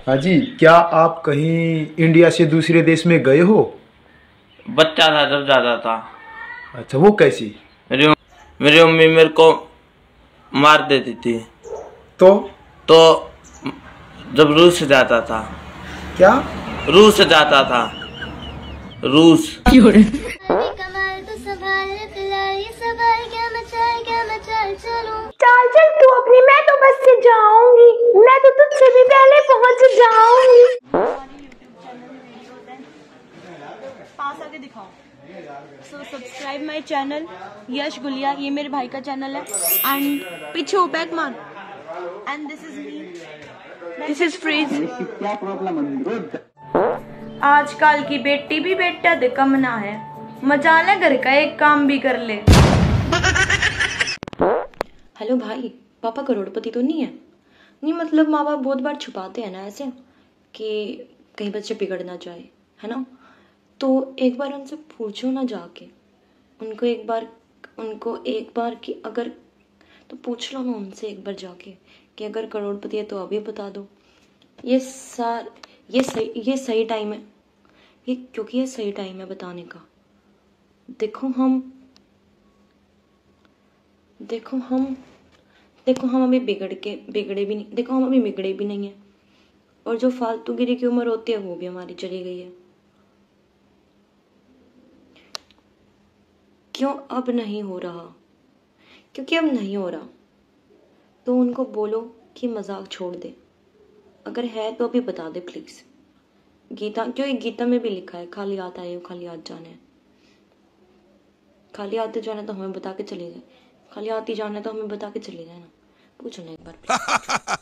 हाँ जी, क्या आप कहीं इंडिया से दूसरे देश में गए हो? बच्चा था जब जाता था। अच्छा, वो कैसी? मेरी मम्मी मेरे को मार देती थी। तो तो जब रूस जाता था। क्या? रूस जाता था। रूस। चल चल तू अपनी, मैं तो बस से जाऊंगी, मैं तो तुझसे भी पहले पहुंच जाऊंगी। पास आके दिखाओ। So subscribe my channel Yash Gulia, ये मेरे भाई का चैनल है। एंड पीछे बैक मार। And this is me, this is freeze. क्या प्रॉब्लम है? आजकल की बेटी भी बेटा कम ना है, मजा ले घर का एक काम भी कर ले। हेलो भाई, पापा करोड़पति तो नहीं है? नहीं मतलब माँ बाप बहुत बार छुपाते हैं ना ऐसे कि कहीं बच्चे बिगड़ ना जाए, है ना? तो एक बार उनसे पूछो ना जाके, उनको एक बार कि अगर, तो पूछ लो ना उनसे एक बार जाके कि अगर करोड़पति है तो अभी बता दो। ये सही टाइम है, क्योंकि ये सही टाइम है बताने का। देखो हम अभी बिगड़े भी नहीं, देखो हम अभी बिगड़े भी नहीं है, और जो फालतूगिरी की उम्र होती है वो भी हमारी चली गई है। क्यों अब नहीं हो रहा? क्योंकि अब नहीं हो रहा। तो उनको बोलो कि मजाक छोड़ दे, अगर है तो अभी बता दे प्लीज। क्योंकि गीता में भी लिखा है, खाली हाथ आए हो खाली हाथ जाना है। खाली हाथ जाना तो हमें बता के चले जाए, खाली हाथ ही जाना तो हमें बता के चले जाए ना। पूछो ना एक बार।